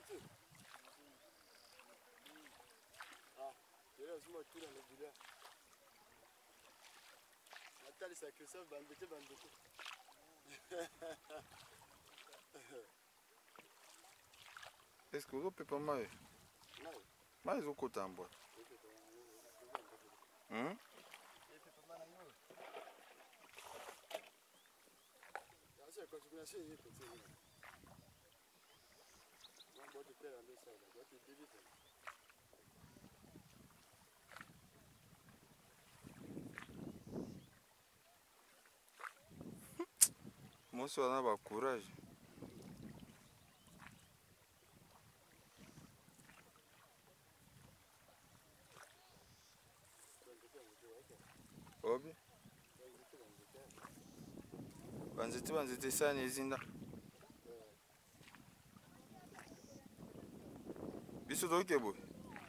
Ah, tu es tout dans le boulot. Attends, c'est que ça, bandité. Est-ce que vous pouvez pas mal? Non. Mais ils ont côté en bois. Moi, je suis en courage. Obi? Banzete sana ezinda. Biso doke boy.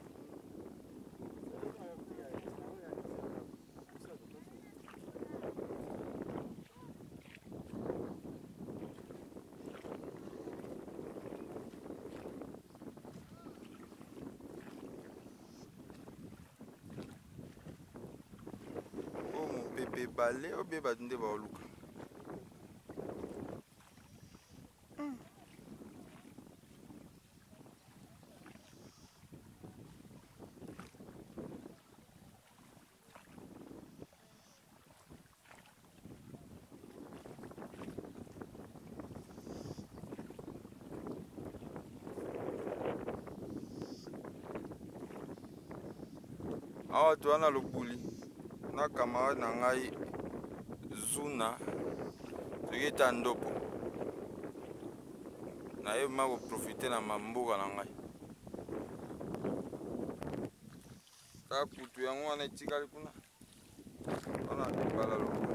Pepe balé ou bien badinde ba oluka. Awa tuana lobuli na camarade na ngai Zuna soki ta ndopo na ye ma ko profiter na mambuka na ngai ka kutu yango wana etikali kuna wana bala lobuli.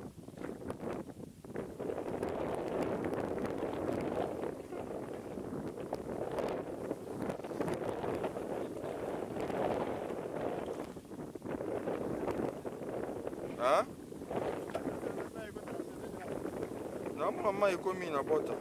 Hein? Non, maman est commis na bota.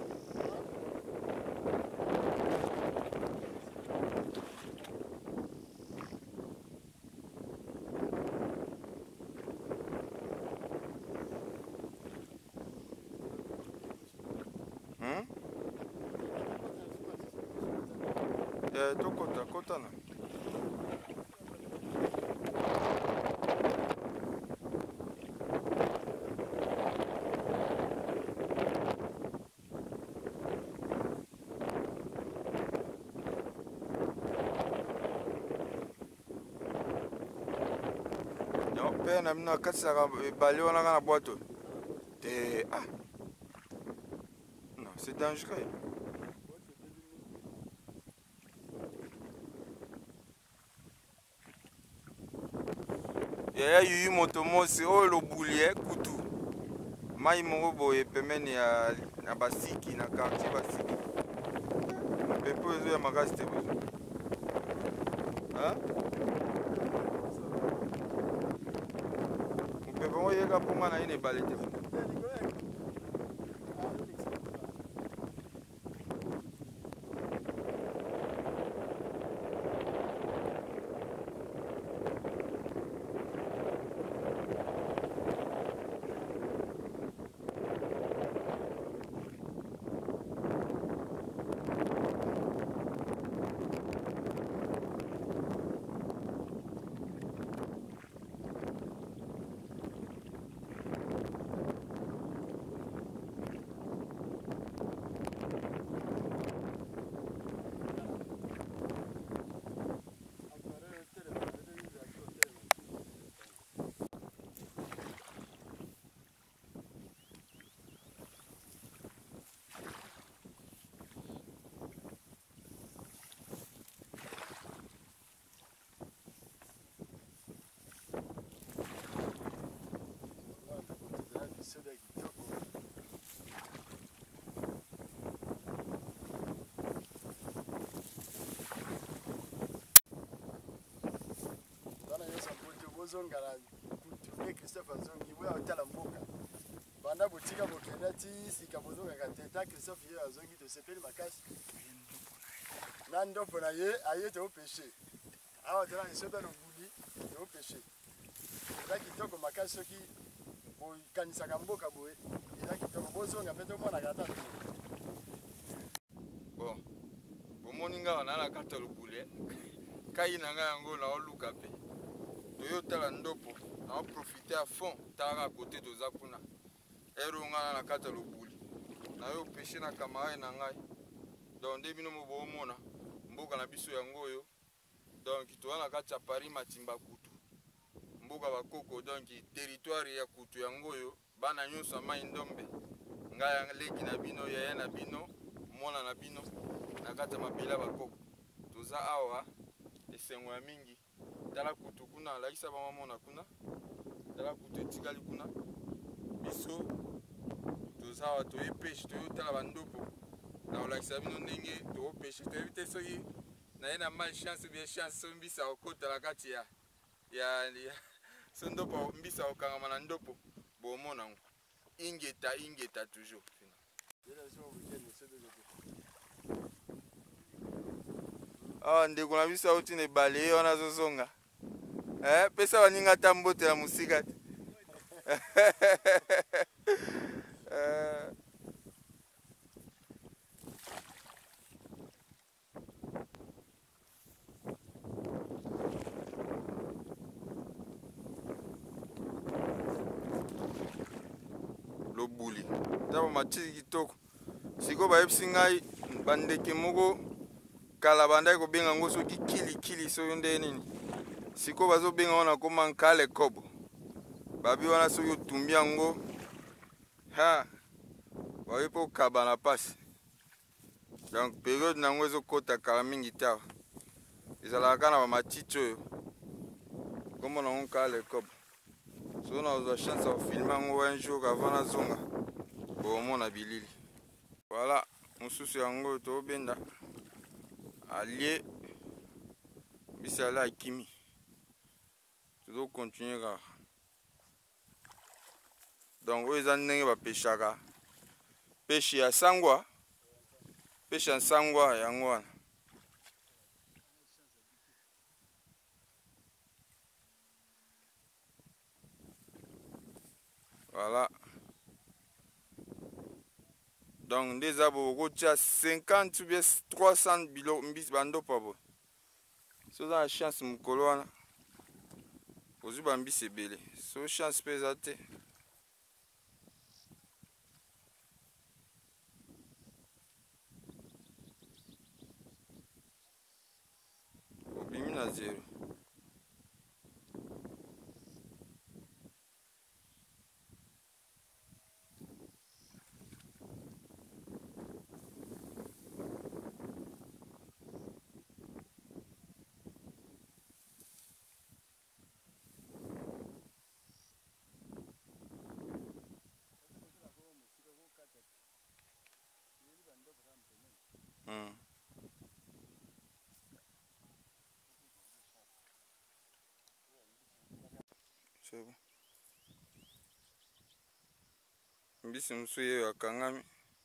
Kota na. Père na mina katisaka ebale wana kaka na boîte te non c'est dangereux. Yaya yuyi moto mosi oyo lobuli kutu mai moko boye pembeni ya basiki na quartier basiki pepo ezo ya makasi te bozo mopepe ngo yeka mponga na ye na ebale te. Zongara kutume Christophe Zongi we atala mboka banda botika bokenda ti sika bozonga kateta Christophe ye azongi to sepeli makasi na ndopo na ye aye te opeshe awa tena isoda no buli te opeshe eza kitoko makasi soki bokanisaka mboka boye eza kitoko bozonga mpe tomonaka ata bon bomoni nga wana na kata lobule kai na nga yango naoluka mpe toyotala ndopo naoprofite à fond talaka kote toza kuna ero nga na kata lobuli nayo peshe na camarade na ngai donc nde bino mo boomona mboka na biso yango oyo donc toza na kati ya Paris Matimba kutu mboka bakoko donc territoire ya kutu yango oyo bana nyonso mai ndombe ngai leki na bino yaya na bino mwana na bino na kati ya mabela bakoko toza awa esengo ya mingi tala kutu kuna alakisa bamamona kuna tala kutu etikali kuna biso toza awa toye peshe toyotala bandopo na olakisa bino ndenge toopeshe toyebi te soki naye na malchance bien chance so mbisa okotala kati ya so ndopo mbisa okangama na ndopo bomona ngo ingeta toujours awa ndeko na biso auti na ebale ye wana azozonga pesa baninga ata mbotela mosika te lobuli taba matiki kitoko siko bayebisi ngai bandeke moko kala bandaki kobenga yango soki kilikili soki nde nini siko bazobenga wana koma nkale kobo babi wana soki otumbi yango babi mpo okaba na pasi donc periode nango ezokota kala mingi tawa ezalaka kaka na bamatiti oyo kombo nango nkale kobo so nazwa chance ya kofilme yango un jour avant nazonga bomona bilili voilà mosusu yango oyo tobenda alie bisi ale akimi tozokontinue kaka donc oyo eza ndenge bapeshaka peshe ya sangwa peshe ya sangwa yango wana voilà donc nde eza bokotia 50 ou bien 300 bilo mbisi bandopa boye so oza na chance mokolo wana ozwi bambisi ebele so chance mpe eza te obimi na zero c'est bon. Mbisi mosusu ye akangami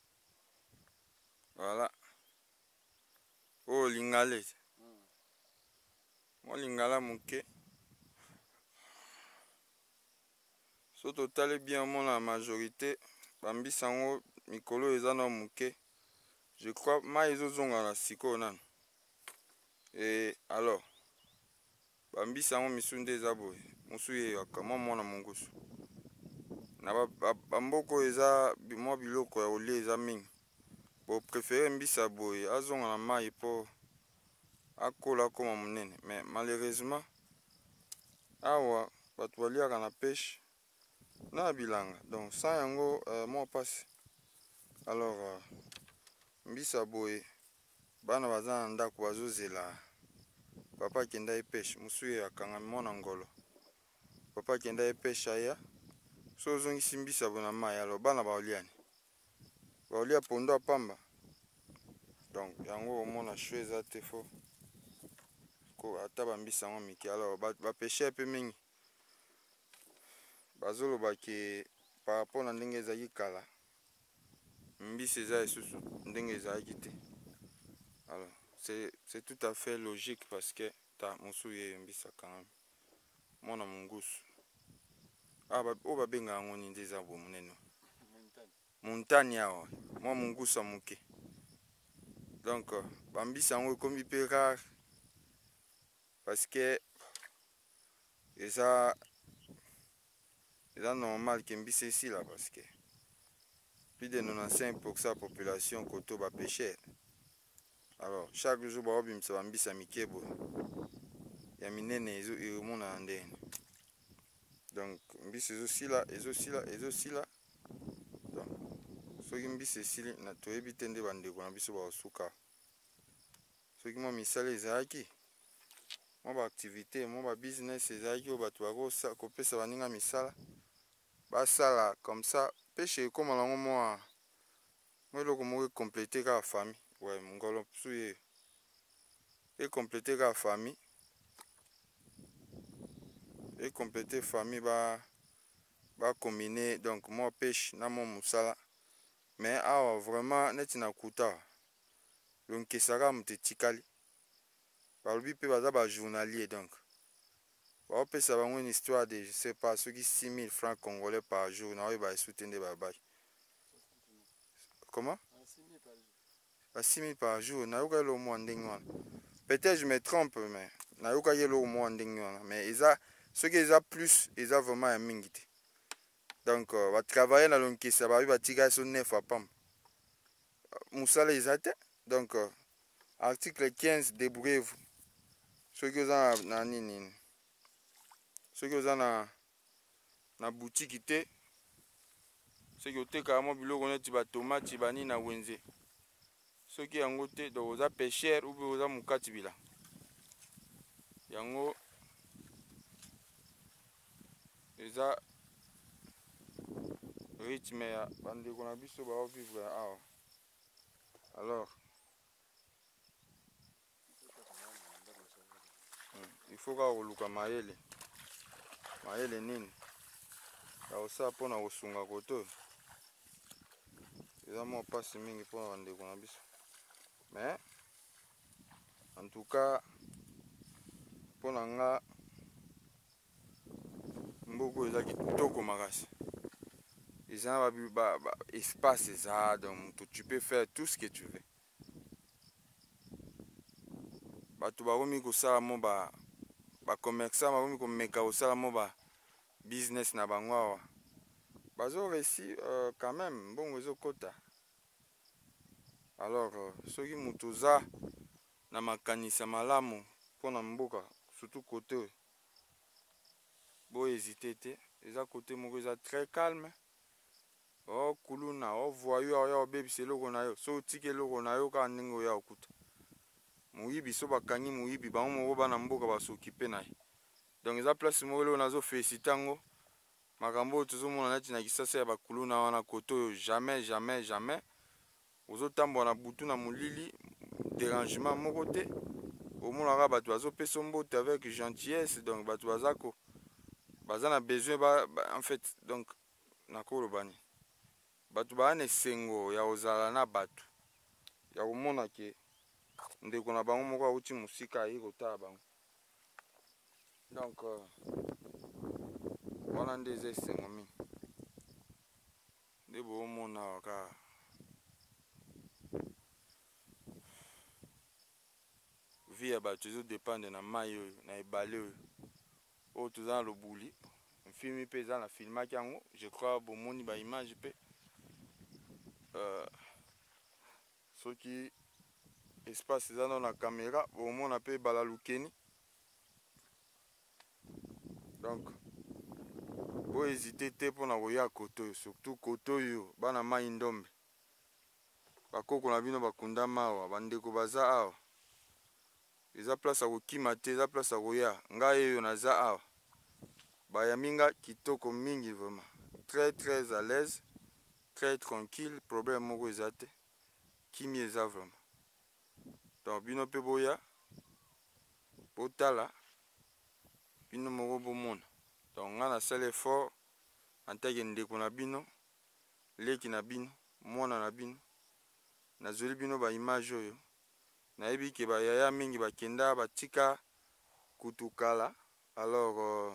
voilà oyo lingala ete mwa lingala moke so totali bien omona la majorité bambisi yango mikolo eza na moke je crois mai ezozonga na sikoyo nano et alors bambisi yango misu nde eza boye mosusu ye akamwa mwana mongusu na bamboka oyo eza mwa biloko ya kolia eza mingi boprefere mbisa boye azonga na mai mpo akola akoma monene mais malheureusement awa bato baliaka na peshe na bilanga donc sans yango mwa pasi alors mbisa boye bana baza na ndako bazozela papa akenda ye peshe mosusu ye akangami mwana ngolo papa akenda ye peshe aya so ozongisi mbisa boye na mai alors bana baoliani baolia pondo apamba donc yango omona sho eza te fo ata bambisa yango mike alors bapeshe mpe mingi bazoloba ke par rapport na ndenge ezalaki kala mbisi eza lisusu ndenge ezalaki te alors c'est tout à fait logique parce que ta mosu ye mbisa quand même mona mungusu o babenga yango nini nde eza bomonene montane awa mwa mungusu ya moke donc bambisa yango ekomi mpe rare parce que eza normal ke mbisa esila parce que plus de 95% ya population koto bapêcheur. Alors chaque jour baobimisa bambisa mike boye ya minene ezomonana ndeni. Donc mbisi ezosila donc soki mbisi esili na toyebi te nde bandeko na biso baosuka soki mwa misala ezalaki mwa baactivité mwa babusiness ezalaki oyo bato bakopesa baninga misala basala comme ça peshe ekoma nango mwa eloko moko ekomplete kaka famille ouais mongolo msu ye ekomplete kaka famille ekomplete famille bacombine donc mwa peshe na mwa mosala mais awa vraiment neti na kuta lonkesaka moto etikali balobi mpe baza bajournalier donc baopesa bango une histoire de je sais pas soki 6000 francs congolais par jour na oyeba esu te nde babaki. Comment? 6000 par jour nayoka eloko mwa ndenge wana peut-être je me trompe mais nayokaki eloko mwa ndenge wana mais eza soki eza plus eza vraiment ya mingi te donc batravaille na lonkesa babi batikali so 9 apamba mosala eza te donc article 15 débrouillez-vous soki oza na nini soki oza na boutique te soki otekaka mwa biloko neti batomati banini na wenze soki yango te donc oza pêcheur ou oza mokati bilanga yango eza rythme ya bandeko na biso baovivre awa. Alors il faut kaka koluka mayele nini ya kosala mpona kosunga koto eza mwa mpasi mingi mpona bandeko na biso mais en tout cas mpona nga mboka eza kitoko makasi eza na espace eza donc tu peux faire tout ce que tu veux bato bakomi kosala mo bacommerçant bakomi komeka kosala mo business na bango awa bazo réussi quand même mbongo ezokota. Alors soki moto oza na makanisa malamu mpona mboka surtout kote oyo bohésite te eza kote moko eza très calme okuluna ovoyu oya obebisa eloko na yo so otiki eloko na yo kaka ndenge oya okuta moyibi so bakangi moyibi bango moko bana mboka basokipe na ye donc eza place moko eloko nazofélicite yango makambo oyo tozomona neti na kisasa ya bakuluna wana kote oyo jamais ozotambola na butu na molili dérangement moko te omonaka bato bazopesa mbote avec gentillesse donc bato baza na besoin en fait donc nakoloba nini bato baa na esengo ya kozala na bato ya komona ke ndeko na bango moko awuti mosika aye kotala bango donc wana nde eza esengo mingi nde boomona waka vie ya bato ezodépendre na mai oyo na ebale oyo toza na lobuli filmi mpe eza na filmaki yango je crois bomoni baimage mpe soki espace eza na caméra bomona mpe ebala lukeni donc bohésite te mpona koya kote oyo surtout kote oyo bana mai ndombe bakoko na bino bakundama awa bandeko baza awa eza place ya kokima te eza place ya koya ngai oyo naza awa bayaminga kitoko mingi vraiment très à l'aise très tranquille problème moko eza te kimi eza vraiment donc bino mpe boya botala bino moko bomona donc nga nasala effort antake ndeko na bino leki na bino mwana na bino nazoli bino baimage oyo nayebi ke bayaya mingi bakenda batika kutukala. Alors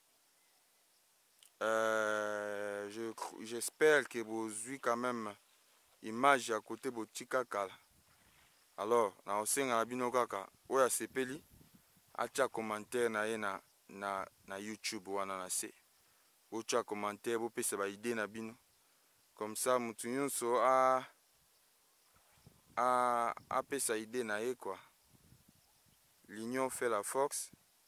j'espère que vous avez quand même image à côté botika kala. Alors na osenga na bino kaka oya sepeli acha commentaire na ye na YouTube wana na se. Ocha commentaire bo pesa ba idée na bino. Comme ça mutu nyonso a pesa idée na ye quoi. L'union fait la force.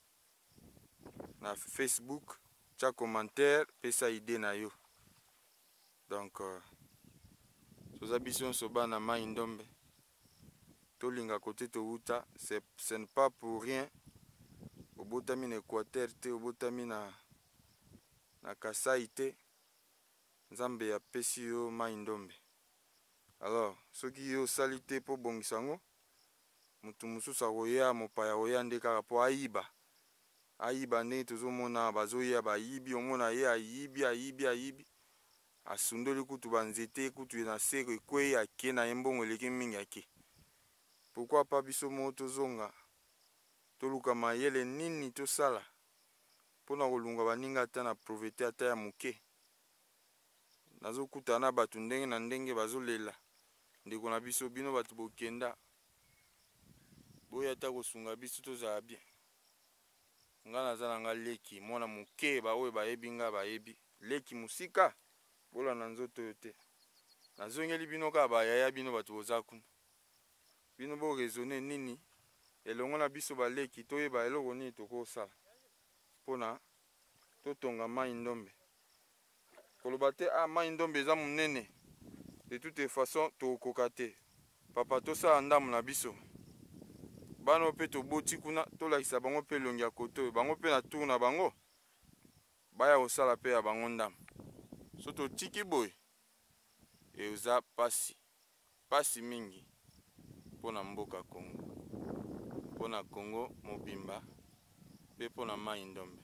Na Facebook cha commentaire pesa idée na yo. Donc soza biso soba na mai ndombe. Tolinga côté to uta, ce n'est pas pour rien. Obotami na Équateur te, obotami na Kasai te. Nzambe ya pesi yo mai ndombe. Alors, soki yo salite po bongisango, mutu mususu akoya mopaya oya nde kaka po ayiba. Ayiba nde tozomona bazoya bayibi, omona ye ayibi. Asundoli kutu banzete, kutu na seko ekwe ake na embongo eleki mingi ake. Pourquoi pas biso mo tozonga? Toluka mayele nini tosala? Pona kolunga baninga ata na profete ata ya muke. Nazokuta na batu ndenge na ndenge bazolela. Ndeko na biso bino batu bokenda. Boya ata kosunga biso tozala bien. Nga naza na nga leki mwana muke ba oyo bayebi nga bayebi. Leki musika bola na nzoto yo te. Nazongeli bino ka bayaya bino batu boza kuna. Bino bo raisonner nini elongo na biso baleki toyeba eloko nini tokosala pona totonga mai ndombe. Koloba te mai ndombe eza munene. De toute façon tokoka te. Papa tosala ndamu na biso. Bano pe toboti kuna tolakisa bango pe longi ya koto bango pe na tour na bango. Baya osala pe ya bango ndamu. So totiki boy. Eza pasi mingi. Pona mboka Congo. Pona Congo mobimba. Pe pona mai ndombe.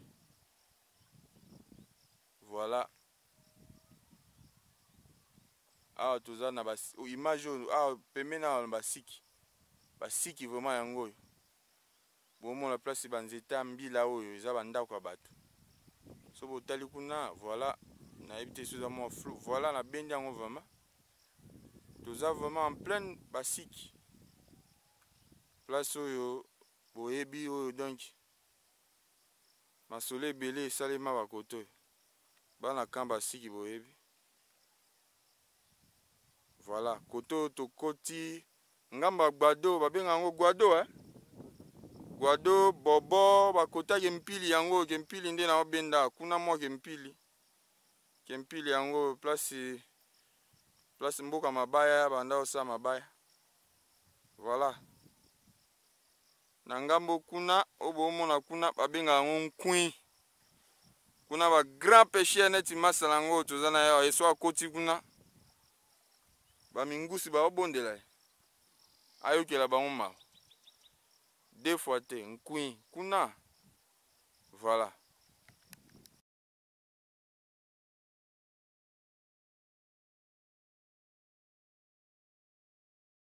Voilà. Awa toza na image awa pemena na basiki. Basiki vraiment yango oyo. Bomona place banzeta mbila oyo eza bandako ya bato. So botali kuna voilà nayebi te soza mo flou. Voilà na bendi yango vraiment. Toza vraiment en pleine basiki. Place oyo boyebi oyo donc masole ebele esalema bakoto bana kamba siki boyebi. Voilà koto tokoti ngamba gbado babenga yango gwado gwado bobo bakota kempili yango kempili nde na obenda kuna mwa kempili yango place mboka mabaya banda osa mabaya. Voilà na ngambo kuna obomona kuna babenga yango nkwi kuna ba grand pêcheur neti masala yango toza na ya eso akoti kuna ba mingusi ba obondela ayokela bango ma deux fois te nkwi kuna. Voilà